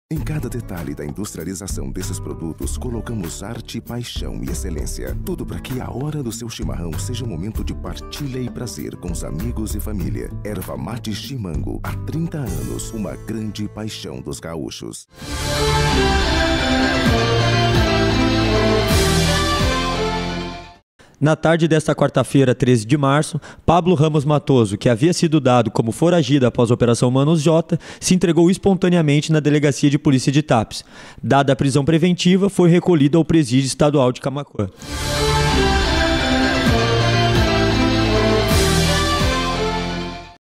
Em cada detalhe da industrialização desses produtos, colocamos arte, paixão e excelência. Tudo para que a hora do seu chimarrão seja um momento de partilha e prazer com os amigos e família. Erva Mate Chimango, há 30 anos, uma grande paixão dos gaúchos. Na tarde desta quarta-feira, 13 de março, Pablo Ramos Matoso, que havia sido dado como foragido após a Operação Manos J, se entregou espontaneamente na Delegacia de Polícia de Tapes. Dada a prisão preventiva, foi recolhido ao Presídio Estadual de Camaquã.